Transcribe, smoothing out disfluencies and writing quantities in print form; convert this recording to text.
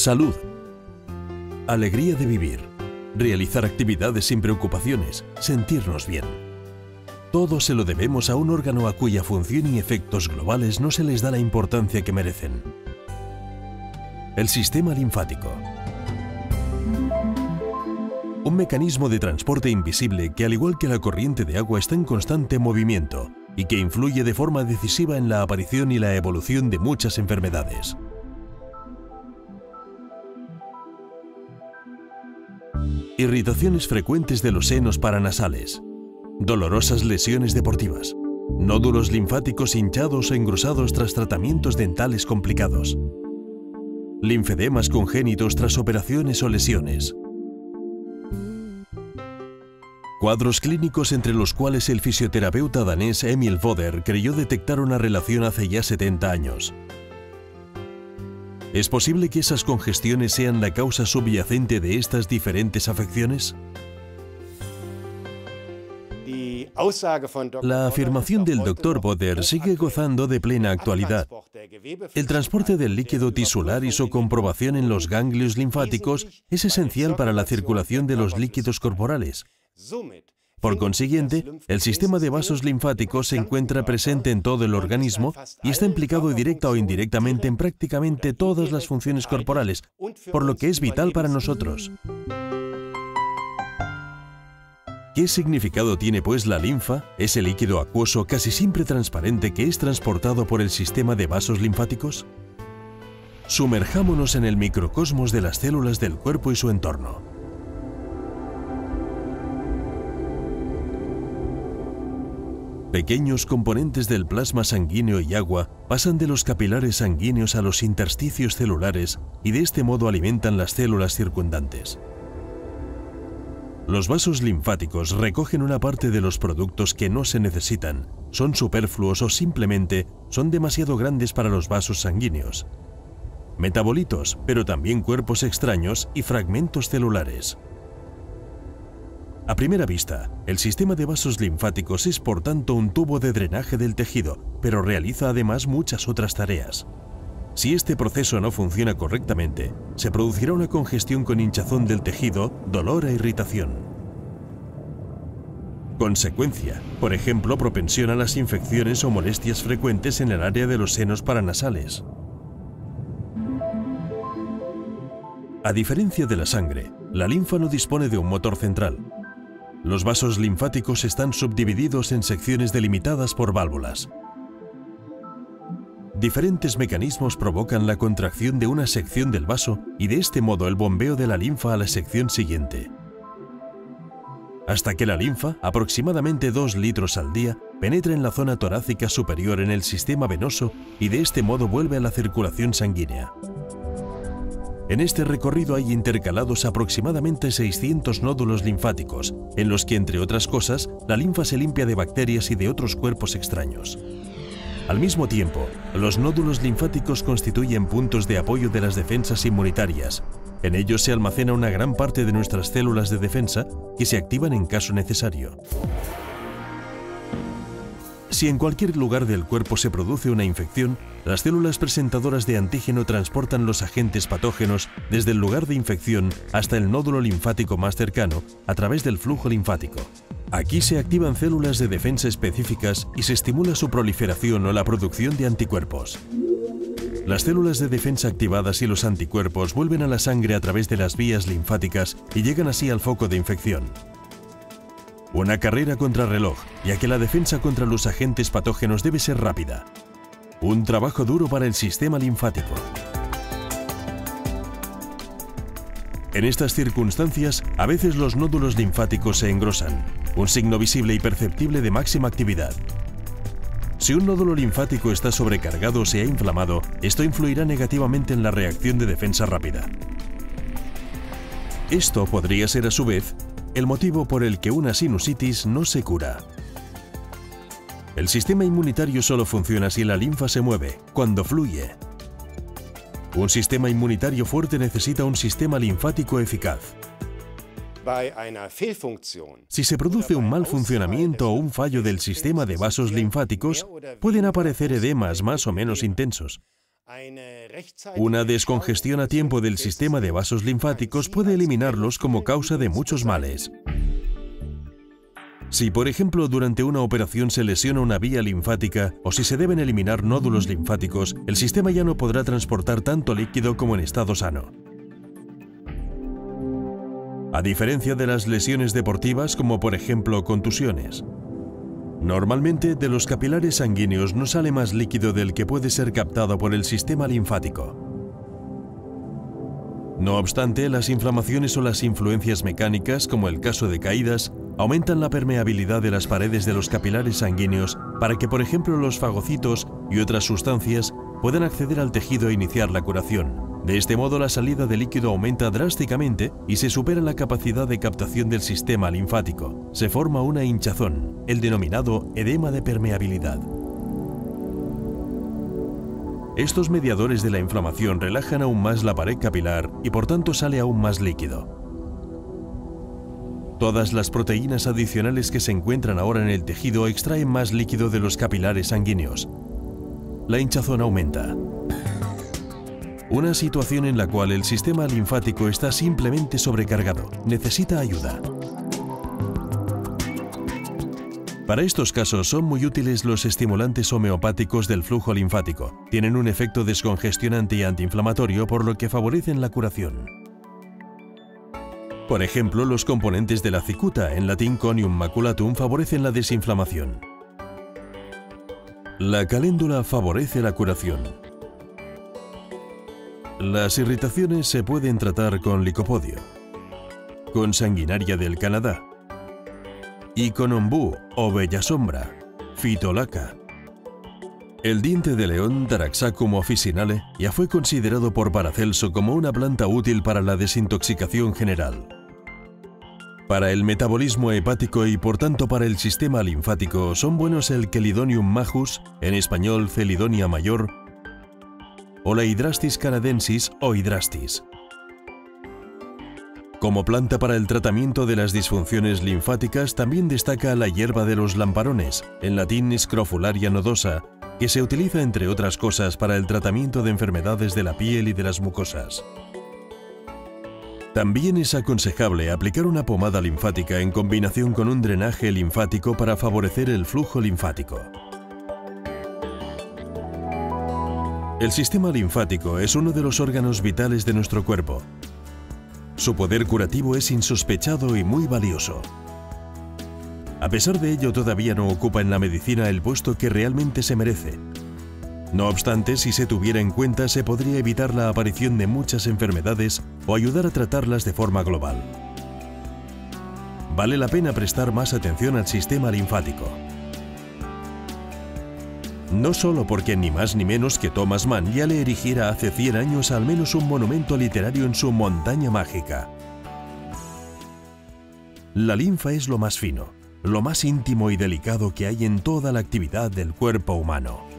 Salud. Alegría de vivir. Realizar actividades sin preocupaciones. Sentirnos bien. Todo se lo debemos a un órgano a cuya función y efectos globales no se les da la importancia que merecen. El sistema linfático. Un mecanismo de transporte invisible que, al igual que la corriente de agua, está en constante movimiento y que influye de forma decisiva en la aparición y la evolución de muchas enfermedades. Irritaciones frecuentes de los senos paranasales. Dolorosas lesiones deportivas. Nódulos linfáticos hinchados o engrosados tras tratamientos dentales complicados. Linfedemas congénitos tras operaciones o lesiones. Cuadros clínicos entre los cuales el fisioterapeuta danés Emil Voder creyó detectar una relación hace ya 70 años. ¿Es posible que esas congestiones sean la causa subyacente de estas diferentes afecciones? La afirmación del Dr. Voder sigue gozando de plena actualidad. El transporte del líquido tisular y su comprobación en los ganglios linfáticos es esencial para la circulación de los líquidos corporales. Por consiguiente, el sistema de vasos linfáticos se encuentra presente en todo el organismo y está implicado directa o indirectamente en prácticamente todas las funciones corporales, por lo que es vital para nosotros. ¿Qué significado tiene, pues, la linfa, ese líquido acuoso casi siempre transparente que es transportado por el sistema de vasos linfáticos? Sumerjámonos en el microcosmos de las células del cuerpo y su entorno. Pequeños componentes del plasma sanguíneo y agua pasan de los capilares sanguíneos a los intersticios celulares y de este modo alimentan las células circundantes. Los vasos linfáticos recogen una parte de los productos que no se necesitan, son superfluos o simplemente son demasiado grandes para los vasos sanguíneos. Metabolitos, pero también cuerpos extraños y fragmentos celulares. A primera vista, el sistema de vasos linfáticos es por tanto un tubo de drenaje del tejido, pero realiza además muchas otras tareas. Si este proceso no funciona correctamente, se producirá una congestión con hinchazón del tejido, dolor e irritación. Consecuencia, por ejemplo, propensión a las infecciones o molestias frecuentes en el área de los senos paranasales. A diferencia de la sangre, la linfa no dispone de un motor central. Los vasos linfáticos están subdivididos en secciones delimitadas por válvulas. Diferentes mecanismos provocan la contracción de una sección del vaso y de este modo el bombeo de la linfa a la sección siguiente. Hasta que la linfa, aproximadamente 2 litros al día, penetra en la zona torácica superior en el sistema venoso y de este modo vuelve a la circulación sanguínea. En este recorrido hay intercalados aproximadamente 600 nódulos linfáticos, en los que, entre otras cosas, la linfa se limpia de bacterias y de otros cuerpos extraños. Al mismo tiempo, los nódulos linfáticos constituyen puntos de apoyo de las defensas inmunitarias. En ellos se almacena una gran parte de nuestras células de defensa que se activan en caso necesario. Si en cualquier lugar del cuerpo se produce una infección, las células presentadoras de antígeno transportan los agentes patógenos desde el lugar de infección hasta el nódulo linfático más cercano a través del flujo linfático. Aquí se activan células de defensa específicas y se estimula su proliferación o la producción de anticuerpos. Las células de defensa activadas y los anticuerpos vuelven a la sangre a través de las vías linfáticas y llegan así al foco de infección. Una carrera contra reloj, ya que la defensa contra los agentes patógenos debe ser rápida. Un trabajo duro para el sistema linfático. En estas circunstancias, a veces los nódulos linfáticos se engrosan, un signo visible y perceptible de máxima actividad. Si un nódulo linfático está sobrecargado o se ha inflamado, esto influirá negativamente en la reacción de defensa rápida. Esto podría ser a su vez el motivo por el que una sinusitis no se cura. El sistema inmunitario solo funciona si la linfa se mueve, cuando fluye. Un sistema inmunitario fuerte necesita un sistema linfático eficaz. Si se produce un mal funcionamiento o un fallo del sistema de vasos linfáticos, pueden aparecer edemas más o menos intensos. Una descongestión a tiempo del sistema de vasos linfáticos puede eliminarlos como causa de muchos males. Si, por ejemplo, durante una operación se lesiona una vía linfática o si se deben eliminar nódulos linfáticos, el sistema ya no podrá transportar tanto líquido como en estado sano. A diferencia de las lesiones deportivas, como por ejemplo contusiones. Normalmente, de los capilares sanguíneos no sale más líquido del que puede ser captado por el sistema linfático. No obstante, las inflamaciones o las influencias mecánicas, como el caso de caídas, aumentan la permeabilidad de las paredes de los capilares sanguíneos para que, por ejemplo, los fagocitos y otras sustancias puedan acceder al tejido e iniciar la curación. De este modo, la salida de líquido aumenta drásticamente y se supera la capacidad de captación del sistema linfático. Se forma una hinchazón, el denominado edema de permeabilidad. Estos mediadores de la inflamación relajan aún más la pared capilar y por tanto sale aún más líquido. Todas las proteínas adicionales que se encuentran ahora en el tejido extraen más líquido de los capilares sanguíneos. La hinchazón aumenta. Una situación en la cual el sistema linfático está simplemente sobrecargado, necesita ayuda. Para estos casos son muy útiles los estimulantes homeopáticos del flujo linfático. Tienen un efecto descongestionante y antiinflamatorio, por lo que favorecen la curación. Por ejemplo, los componentes de la cicuta, en latín Conium maculatum, favorecen la desinflamación. La caléndula favorece la curación. Las irritaciones se pueden tratar con licopodio, con sanguinaria del Canadá y con ombú o bella sombra, fitolaca. El diente de león, Taraxacum officinale, ya fue considerado por Paracelso como una planta útil para la desintoxicación general. Para el metabolismo hepático y por tanto para el sistema linfático son buenos el Chelidonium majus, en español Celidonia mayor, o la Hydrastis canadensis o Hydrastis. Como planta para el tratamiento de las disfunciones linfáticas también destaca la hierba de los lamparones, en latín Scrofularia nodosa, que se utiliza entre otras cosas para el tratamiento de enfermedades de la piel y de las mucosas. También es aconsejable aplicar una pomada linfática en combinación con un drenaje linfático para favorecer el flujo linfático. El sistema linfático es uno de los órganos vitales de nuestro cuerpo. Su poder curativo es insospechado y muy valioso. A pesar de ello, todavía no ocupa en la medicina el puesto que realmente se merece. No obstante, si se tuviera en cuenta, se podría evitar la aparición de muchas enfermedades o ayudar a tratarlas de forma global. Vale la pena prestar más atención al sistema linfático. No solo porque ni más ni menos que Thomas Mann ya le erigiera hace 100 años al menos un monumento literario en su Montaña Mágica. La linfa es lo más fino, lo más íntimo y delicado que hay en toda la actividad del cuerpo humano.